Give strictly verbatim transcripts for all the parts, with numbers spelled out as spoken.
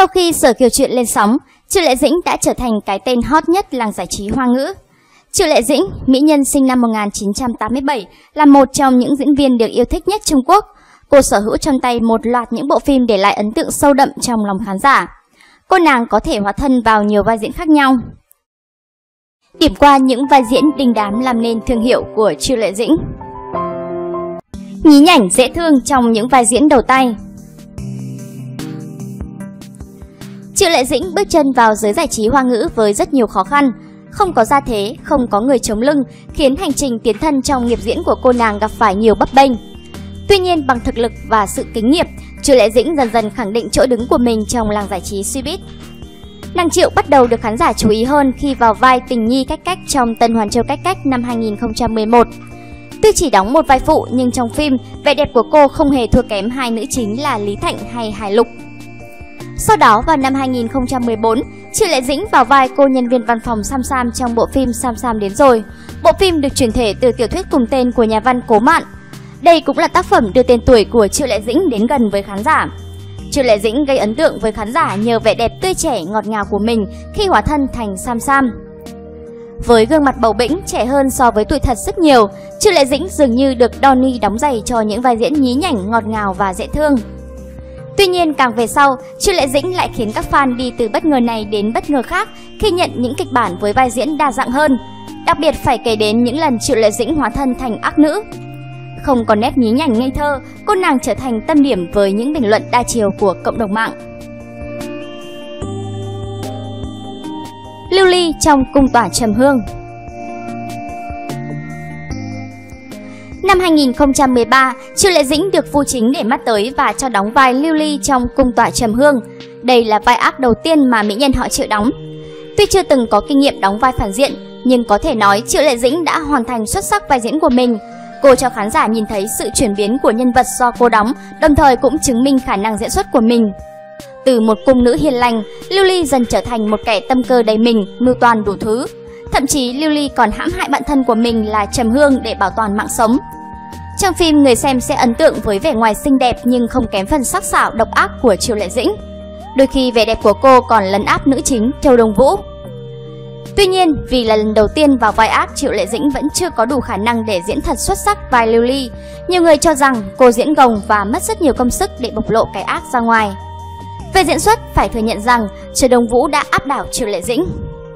Sau khi Sở Kiều Truyện lên sóng, Triệu Lệ Dĩnh đã trở thành cái tên hot nhất làng giải trí Hoa ngữ. Triệu Lệ Dĩnh, mỹ nhân sinh năm một nghìn chín trăm tám mươi bảy, là một trong những diễn viên được yêu thích nhất Trung Quốc. Cô sở hữu trong tay một loạt những bộ phim để lại ấn tượng sâu đậm trong lòng khán giả. Cô nàng có thể hóa thân vào nhiều vai diễn khác nhau. Điểm qua những vai diễn đình đám làm nên thương hiệu của Triệu Lệ Dĩnh. Nhí nhảnh dễ thương trong những vai diễn đầu tay. Triệu Lệ Dĩnh bước chân vào giới giải trí Hoa ngữ với rất nhiều khó khăn. Không có gia thế, không có người chống lưng, khiến hành trình tiến thân trong nghiệp diễn của cô nàng gặp phải nhiều bấp bênh. Tuy nhiên, bằng thực lực và sự kính nghiệp, Triệu Lệ Dĩnh dần dần khẳng định chỗ đứng của mình trong làng giải trí showbiz. Nàng Triệu bắt đầu được khán giả chú ý hơn khi vào vai tình nhi Cách Cách trong Tân Hoàn Châu Cách Cách năm hai nghìn không trăm mười một. Tuy chỉ đóng một vai phụ nhưng trong phim, vẻ đẹp của cô không hề thua kém hai nữ chính là Lý Thạnh hay Hải Lục. Sau đó vào năm hai nghìn không trăm mười bốn, Triệu Lệ Dĩnh vào vai cô nhân viên văn phòng Sam Sam trong bộ phim Sam Sam Đến Rồi. Bộ phim được chuyển thể từ tiểu thuyết cùng tên của nhà văn Cố Mạn. Đây cũng là tác phẩm đưa tên tuổi của Triệu Lệ Dĩnh đến gần với khán giả. Triệu Lệ Dĩnh gây ấn tượng với khán giả nhờ vẻ đẹp tươi trẻ ngọt ngào của mình khi hóa thân thành Sam Sam. Với gương mặt bầu bĩnh trẻ hơn so với tuổi thật rất nhiều, Triệu Lệ Dĩnh dường như được Donnie đóng giày cho những vai diễn nhí nhảnh, ngọt ngào và dễ thương. Tuy nhiên, càng về sau, Triệu Lệ Dĩnh lại khiến các fan đi từ bất ngờ này đến bất ngờ khác khi nhận những kịch bản với vai diễn đa dạng hơn. Đặc biệt phải kể đến những lần Triệu Lệ Dĩnh hóa thân thành ác nữ. Không còn nét nhí nhảnh ngây thơ, cô nàng trở thành tâm điểm với những bình luận đa chiều của cộng đồng mạng. Lưu Ly trong Cung Tỏa Trầm Hương. Năm hai nghìn không trăm mười ba, Triệu Lệ Dĩnh được Vu Chính để mắt tới và cho đóng vai Lưu Ly trong Cung Tỏa Trầm Hương. Đây là vai ác đầu tiên mà mỹ nhân họ Triệu đóng. Tuy chưa từng có kinh nghiệm đóng vai phản diện, nhưng có thể nói Triệu Lệ Dĩnh đã hoàn thành xuất sắc vai diễn của mình. Cô cho khán giả nhìn thấy sự chuyển biến của nhân vật do cô đóng, đồng thời cũng chứng minh khả năng diễn xuất của mình. Từ một cung nữ hiền lành, Lưu Ly dần trở thành một kẻ tâm cơ đầy mình, mưu toan đủ thứ. Thậm chí Lưu Ly còn hãm hại bạn thân của mình là Trầm Hương để bảo toàn mạng sống. Trong phim, người xem sẽ ấn tượng với vẻ ngoài xinh đẹp nhưng không kém phần sắc sảo độc ác của Triệu Lệ Dĩnh. Đôi khi vẻ đẹp của cô còn lấn áp nữ chính Châu Đông Vũ. Tuy nhiên, vì là lần đầu tiên vào vai ác, Triệu Lệ Dĩnh vẫn chưa có đủ khả năng để diễn thật xuất sắc vai Lưu Ly. Nhiều người cho rằng cô diễn gồng và mất rất nhiều công sức để bộc lộ cái ác ra ngoài. Về diễn xuất, phải thừa nhận rằng Châu Đông Vũ đã áp đảo Triệu Lệ Dĩnh.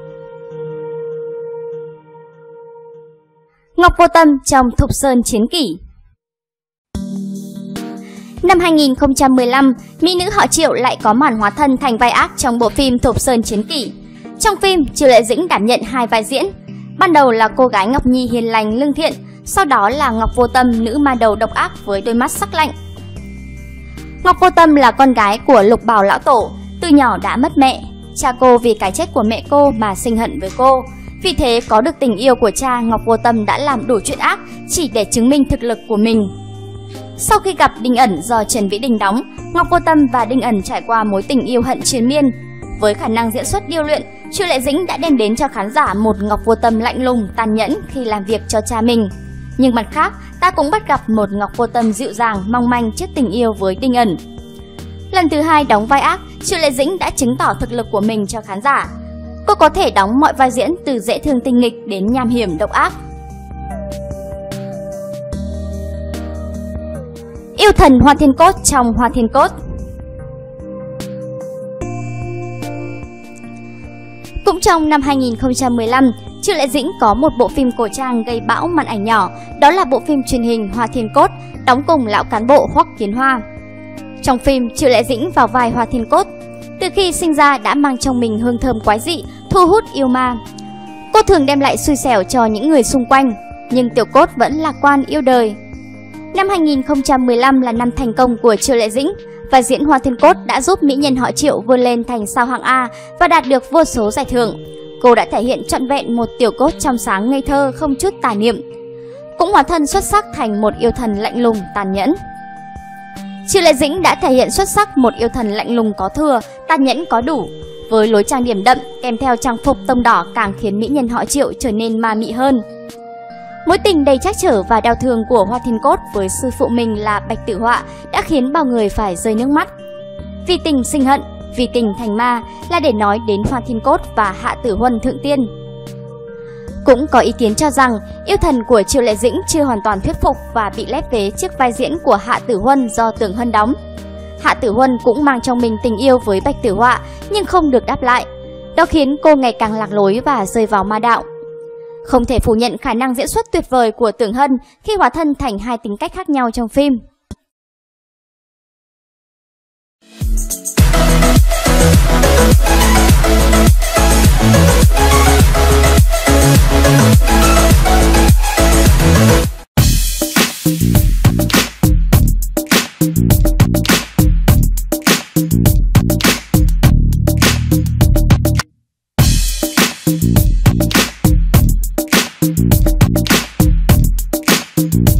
Ngọc Vô Tâm trong Thục Sơn Chiến Kỷ. Năm hai nghìn không trăm mười lăm, mỹ nữ họ Triệu lại có màn hóa thân thành vai ác trong bộ phim Thục Sơn Chiến Kỷ. Trong phim, Triệu Lệ Dĩnh đảm nhận hai vai diễn. Ban đầu là cô gái Ngọc Nhi hiền lành lương thiện, sau đó là Ngọc Vô Tâm, nữ ma đầu độc ác với đôi mắt sắc lạnh. Ngọc Vô Tâm là con gái của Lục Bảo lão tổ, từ nhỏ đã mất mẹ. Cha cô vì cái chết của mẹ cô mà sinh hận với cô. Vì thế có được tình yêu của cha, Ngọc Vô Tâm đã làm đủ chuyện ác chỉ để chứng minh thực lực của mình. Sau khi gặp Đinh Ẩn do Trần Vĩ Đình đóng, Ngọc Vô Tâm và Đinh Ẩn trải qua mối tình yêu hận triền miên. Với khả năng diễn xuất điêu luyện, Triệu Lệ Dĩnh đã đem đến cho khán giả một Ngọc Vô Tâm lạnh lùng, tàn nhẫn khi làm việc cho cha mình. Nhưng mặt khác, ta cũng bắt gặp một Ngọc Vô Tâm dịu dàng, mong manh trước tình yêu với Đinh Ẩn. Lần thứ hai đóng vai ác, Triệu Lệ Dĩnh đã chứng tỏ thực lực của mình cho khán giả. Cô có thể đóng mọi vai diễn từ dễ thương tinh nghịch đến nham hiểm độc ác. Yêu thần Hoa Thiên Cốt trong Hoa Thiên Cốt. Cũng trong năm hai nghìn không trăm mười lăm, Triệu Lệ Dĩnh có một bộ phim cổ trang gây bão màn ảnh nhỏ, đó là bộ phim truyền hình Hoa Thiên Cốt, đóng cùng lão cán bộ Hoắc Kiến Hoa. Trong phim, Triệu Lệ Dĩnh vào vai Hoa Thiên Cốt. Từ khi sinh ra đã mang trong mình hương thơm quái dị, thu hút yêu ma. Cô thường đem lại xui xẻo cho những người xung quanh, nhưng Tiểu Cốt vẫn lạc quan yêu đời. Năm hai nghìn không trăm mười lăm là năm thành công của Triệu Lệ Dĩnh, và diễn Hoa Thiên Cốt đã giúp mỹ nhân họ Triệu vươn lên thành sao hạng A và đạt được vô số giải thưởng. Cô đã thể hiện trọn vẹn một Tiểu Cốt trong sáng ngây thơ không chút tà niệm, cũng hóa thân xuất sắc thành một yêu thần lạnh lùng tàn nhẫn. Triệu Lệ Dĩnh đã thể hiện xuất sắc một yêu thần lạnh lùng có thừa, tàn nhẫn có đủ. Với lối trang điểm đậm kèm theo trang phục tông đỏ càng khiến mỹ nhân họ Triệu trở nên ma mị hơn. Mối tình đầy trắc trở và đau thương của Hoa Thiên Cốt với sư phụ mình là Bạch Tử Họa đã khiến bao người phải rơi nước mắt. Vì tình sinh hận, vì tình thành ma là để nói đến Hoa Thiên Cốt và Hạ Tử Huân thượng tiên. Cũng có ý kiến cho rằng yêu thần của Triệu Lệ Dĩnh chưa hoàn toàn thuyết phục và bị lép vế trước vai diễn của Hạ Tử Huân do Tưởng Hân đóng. Hạ Tử Huân cũng mang trong mình tình yêu với Bạch Tử Họa nhưng không được đáp lại. Đó khiến cô ngày càng lạc lối và rơi vào ma đạo. Không thể phủ nhận khả năng diễn xuất tuyệt vời của Tưởng Hân khi hóa thân thành hai tính cách khác nhau trong phim. Thank you.